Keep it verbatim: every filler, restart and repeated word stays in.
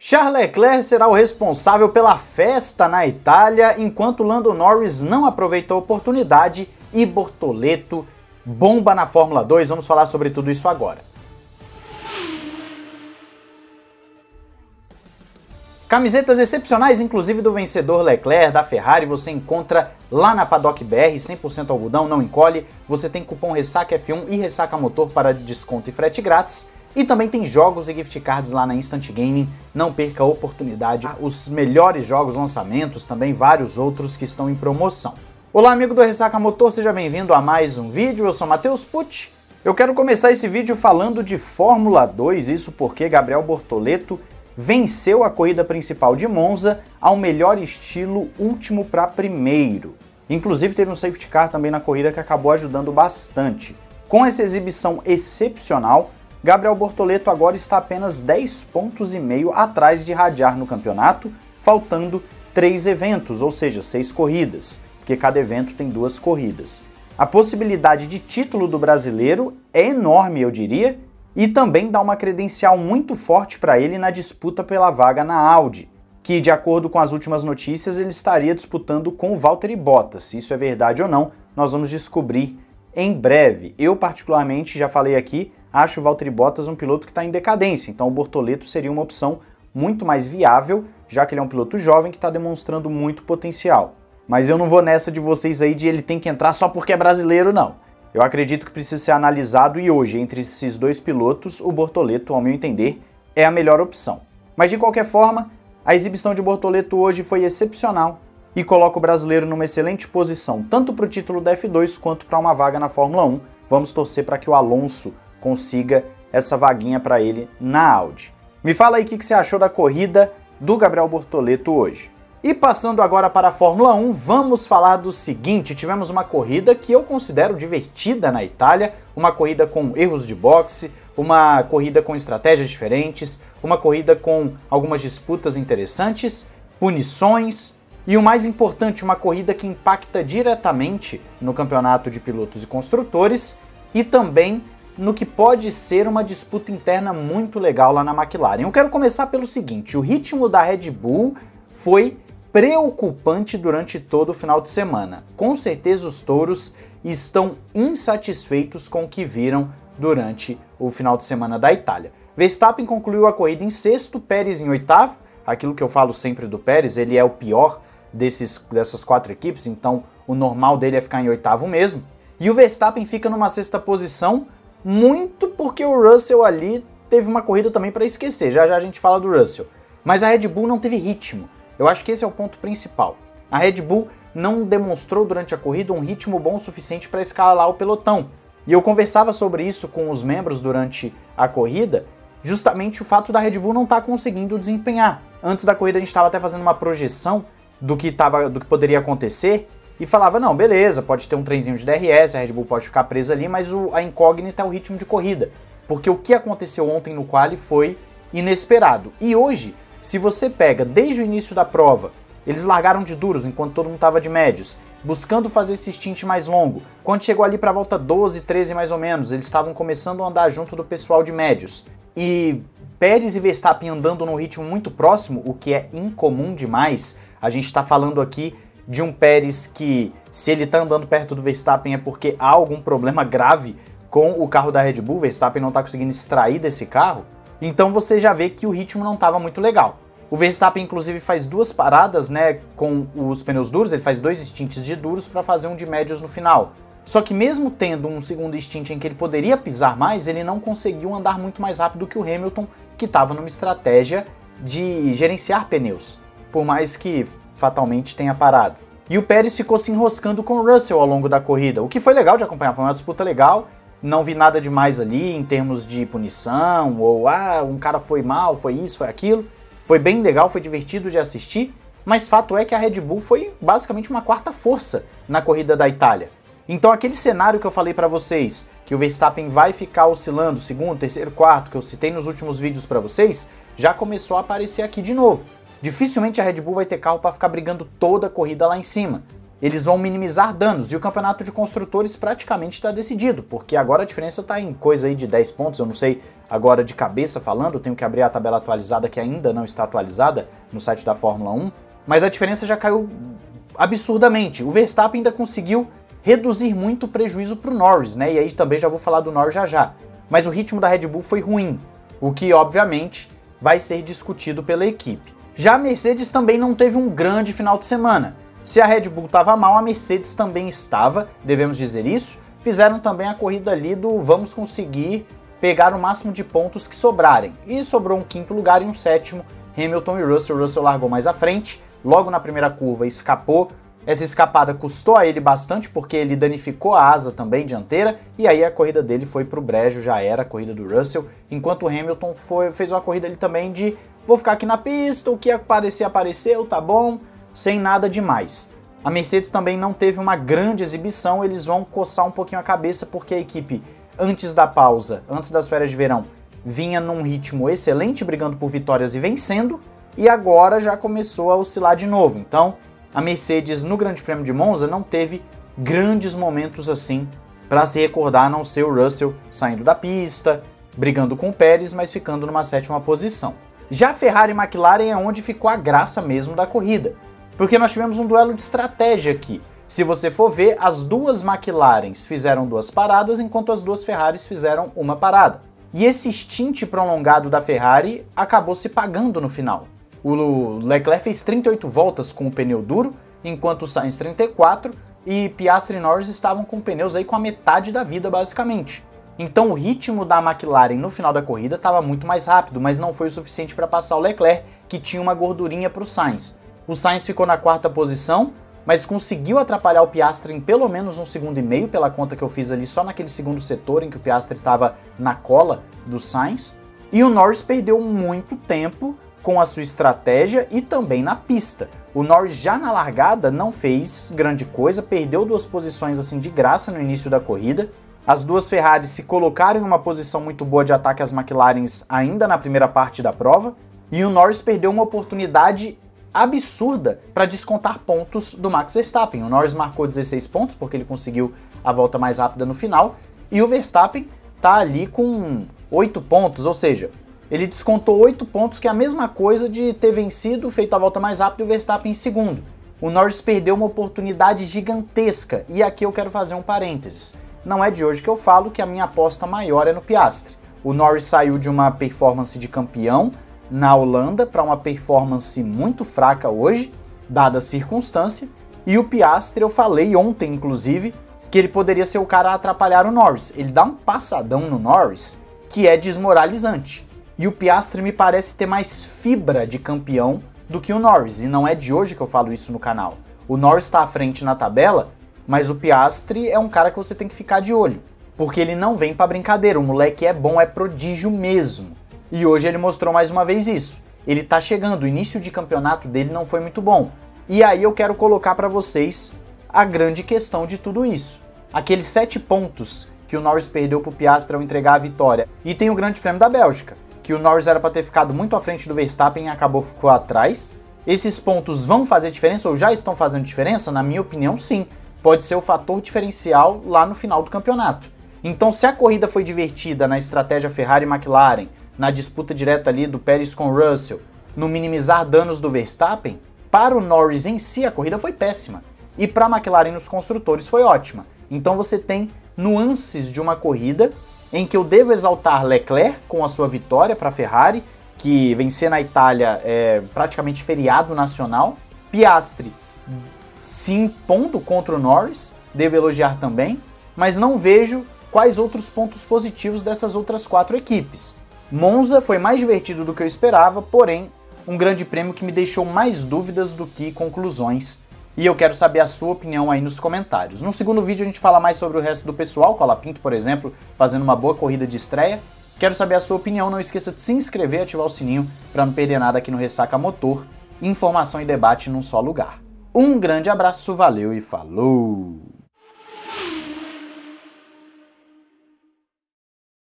Charles Leclerc será o responsável pela festa na Itália, enquanto Lando Norris não aproveitou a oportunidade e Bortoleto bomba na Fórmula dois. Vamos falar sobre tudo isso agora. Camisetas excepcionais, inclusive do vencedor Leclerc da Ferrari, você encontra lá na Paddock B R, cem por cento algodão, não encolhe. Você tem cupom Ressaca F um e Ressaca Motor para desconto e frete grátis. E também tem jogos e gift cards lá na Instant Gaming, não perca a oportunidade. Os melhores jogos, lançamentos, também vários outros que estão em promoção. Olá amigo do Ressaca Motor, seja bem-vindo a mais um vídeo, eu sou Matheus Pucci. Eu quero começar esse vídeo falando de Fórmula dois, isso porque Gabriel Bortoleto venceu a corrida principal de Monza ao melhor estilo último para primeiro. Inclusive teve um safety car também na corrida que acabou ajudando bastante. Com essa exibição excepcional, Gabriel Bortoleto agora está apenas dez pontos e meio atrás de Hadjar no campeonato, faltando três eventos, ou seja, seis corridas, porque cada evento tem duas corridas. A possibilidade de título do brasileiro é enorme, eu diria, e também dá uma credencial muito forte para ele na disputa pela vaga na Audi, que, de acordo com as últimas notícias, ele estaria disputando com o Valtteri Bottas. Se isso é verdade ou não, nós vamos descobrir em breve. Eu, particularmente, já falei aqui, acho o Valtteri Bottas um piloto que está em decadência, então o Bortoleto seria uma opção muito mais viável, já que ele é um piloto jovem que está demonstrando muito potencial. Mas eu não vou nessa de vocês aí de ele tem que entrar só porque é brasileiro, não. Eu acredito que precisa ser analisado e hoje, entre esses dois pilotos, o Bortoleto, ao meu entender, é a melhor opção. Mas de qualquer forma, a exibição de Bortoleto hoje foi excepcional e coloca o brasileiro numa excelente posição, tanto para o título da F dois quanto para uma vaga na Fórmula um. Vamos torcer para que o Alonso consiga essa vaguinha para ele na Audi. Me fala aí o que você achou da corrida do Gabriel Bortoleto hoje. E passando agora para a Fórmula um, vamos falar do seguinte: tivemos uma corrida que eu considero divertida na Itália, uma corrida com erros de boxe, uma corrida com estratégias diferentes, uma corrida com algumas disputas interessantes, punições e o mais importante, uma corrida que impacta diretamente no campeonato de pilotos e construtores e também no que pode ser uma disputa interna muito legal lá na McLaren. Eu quero começar pelo seguinte: o ritmo da Red Bull foi preocupante durante todo o final de semana. Com certeza os touros estão insatisfeitos com o que viram durante o final de semana da Itália. Verstappen concluiu a corrida em sexto, Pérez em oitavo, aquilo que eu falo sempre do Pérez, ele é o pior desses, dessas quatro equipes, então o normal dele é ficar em oitavo mesmo. E o Verstappen fica numa sexta posição, muito porque o Russell ali teve uma corrida também para esquecer, já já a gente fala do Russell. Mas a Red Bull não teve ritmo. Eu acho que esse é o ponto principal. A Red Bull não demonstrou durante a corrida um ritmo bom o suficiente para escalar o pelotão. E eu conversava sobre isso com os membros durante a corrida, justamente o fato da Red Bull não estar tá conseguindo desempenhar. Antes da corrida a gente estava até fazendo uma projeção do que, tava, do que poderia acontecer e falava, não, beleza, pode ter um trenzinho de D R S, a Red Bull pode ficar presa ali, mas o, a incógnita é o ritmo de corrida. Porque o que aconteceu ontem no quali foi inesperado. E hoje, se você pega desde o início da prova, eles largaram de duros enquanto todo mundo estava de médios, buscando fazer esse stint mais longo. Quando chegou ali para a volta doze, treze mais ou menos, eles estavam começando a andar junto do pessoal de médios. E Pérez e Verstappen andando num ritmo muito próximo, o que é incomum demais. A gente está falando aqui de um Pérez que, se ele está andando perto do Verstappen é porque há algum problema grave com o carro da Red Bull, Verstappen não está conseguindo extrair desse carro. Então você já vê que o ritmo não estava muito legal. O Verstappen inclusive faz duas paradas, né, com os pneus duros, ele faz dois stints de duros para fazer um de médios no final. Só que mesmo tendo um segundo stint em que ele poderia pisar mais, ele não conseguiu andar muito mais rápido que o Hamilton, que estava numa estratégia de gerenciar pneus, por mais que fatalmente tenha parado. E o Pérez ficou se enroscando com o Russell ao longo da corrida, o que foi legal de acompanhar, foi uma disputa legal. Não vi nada demais ali em termos de punição, ou ah, um cara foi mal, foi isso, foi aquilo. Foi bem legal, foi divertido de assistir, mas fato é que a Red Bull foi basicamente uma quarta força na corrida da Itália. Então aquele cenário que eu falei para vocês, que o Verstappen vai ficar oscilando, segundo, terceiro, quarto, que eu citei nos últimos vídeos para vocês, já começou a aparecer aqui de novo. Dificilmente a Red Bull vai ter carro para ficar brigando toda a corrida lá em cima. eles vão minimizar danos, e o campeonato de construtores praticamente está decidido, porque agora a diferença está em coisa aí de dez pontos, eu não sei agora de cabeça falando, eu tenho que abrir a tabela atualizada que ainda não está atualizada no site da Fórmula um, mas a diferença já caiu absurdamente. O Verstappen ainda conseguiu reduzir muito o prejuízo para o Norris, né? E aí também já vou falar do Norris já já. Mas o ritmo da Red Bull foi ruim, o que obviamente vai ser discutido pela equipe. Já a Mercedes também não teve um grande final de semana. Se a Red Bull estava mal, a Mercedes também estava, devemos dizer isso. Fizeram também a corrida ali do vamos conseguir pegar o máximo de pontos que sobrarem. E sobrou um quinto lugar e um sétimo, Hamilton e Russell. Russell largou mais à frente, logo na primeira curva escapou. Essa escapada custou a ele bastante porque ele danificou a asa também dianteira, e aí a corrida dele foi pro brejo, já era a corrida do Russell, enquanto o Hamilton foi, fez uma corrida ali também de vou ficar aqui na pista, o que aparecer apareceu, tá bom, sem nada demais. A Mercedes também não teve uma grande exibição, eles vão coçar um pouquinho a cabeça porque a equipe, antes da pausa, antes das férias de verão, vinha num ritmo excelente, brigando por vitórias e vencendo, e agora já começou a oscilar de novo. Então, a Mercedes no Grande Prêmio de Monza não teve grandes momentos assim para se recordar, a não ser o Russell saindo da pista, brigando com o Pérez, mas ficando numa sétima posição. Já Ferrari e McLaren é onde ficou a graça mesmo da corrida, porque nós tivemos um duelo de estratégia aqui. Se você for ver, as duas McLarens fizeram duas paradas, enquanto as duas Ferraris fizeram uma parada. E esse stint prolongado da Ferrari acabou se pagando no final. O Leclerc fez trinta e oito voltas com o pneu duro, enquanto o Sainz trinta e quatro, e Piastri e Norris estavam com pneus aí com a metade da vida basicamente. Então o ritmo da McLaren no final da corrida estava muito mais rápido, mas não foi o suficiente para passar o Leclerc, que tinha uma gordurinha para o Sainz. O Sainz ficou na quarta posição, mas conseguiu atrapalhar o Piastri em pelo menos um segundo e meio, pela conta que eu fiz ali só naquele segundo setor em que o Piastri estava na cola do Sainz. E o Norris perdeu muito tempo com a sua estratégia e também na pista. O Norris já na largada não fez grande coisa, perdeu duas posições assim de graça no início da corrida. As duas Ferraris se colocaram em uma posição muito boa de ataque às McLarens ainda na primeira parte da prova, e o Norris perdeu uma oportunidade absurda para descontar pontos do Max Verstappen. O Norris marcou dezesseis pontos porque ele conseguiu a volta mais rápida no final, e o Verstappen tá ali com oito pontos, ou seja, ele descontou oito pontos, que é a mesma coisa de ter vencido, feito a volta mais rápida e o Verstappen em segundo. O Norris perdeu uma oportunidade gigantesca, e aqui eu quero fazer um parênteses. Não é de hoje que eu falo que a minha aposta maior é no Piastri. O Norris saiu de uma performance de campeão na Holanda para uma performance muito fraca hoje, dada a circunstância, e o Piastri, eu falei ontem inclusive, que ele poderia ser o cara a atrapalhar o Norris. Ele dá um passadão no Norris que é desmoralizante. E o Piastri me parece ter mais fibra de campeão do que o Norris, e não é de hoje que eu falo isso no canal. O Norris está à frente na tabela, mas o Piastri é um cara que você tem que ficar de olho, porque ele não vem pra brincadeira, o moleque é bom, é prodígio mesmo. E hoje ele mostrou mais uma vez isso. Ele tá chegando, o início de campeonato dele não foi muito bom. E aí eu quero colocar pra vocês a grande questão de tudo isso. Aqueles sete pontos que o Norris perdeu pro Piastri ao entregar a vitória. E tem o Grande Prêmio da Bélgica, que o Norris era para ter ficado muito à frente do Verstappen e acabou ficou atrás. Esses pontos vão fazer diferença ou já estão fazendo diferença? Na minha opinião, sim. Pode ser o fator diferencial lá no final do campeonato. Então, se a corrida foi divertida na estratégia Ferrari e McLaren, na disputa direta ali do Pérez com o Russell, no minimizar danos do Verstappen, para o Norris em si a corrida foi péssima. E para a McLaren nos construtores foi ótima. Então você tem nuances de uma corrida em que eu devo exaltar Leclerc com a sua vitória para a Ferrari, que vencer na Itália é praticamente feriado nacional. Piastri se impondo contra o Norris, devo elogiar também, mas não vejo quais outros pontos positivos dessas outras quatro equipes. Monza foi mais divertido do que eu esperava, porém, um grande prêmio que me deixou mais dúvidas do que conclusões. E eu quero saber a sua opinião aí nos comentários. No segundo vídeo a gente fala mais sobre o resto do pessoal, Colapinto, por exemplo, fazendo uma boa corrida de estreia. Quero saber a sua opinião, não esqueça de se inscrever e ativar o sininho para não perder nada aqui no Ressaca Motor. Informação e debate num só lugar. Um grande abraço, valeu e falou!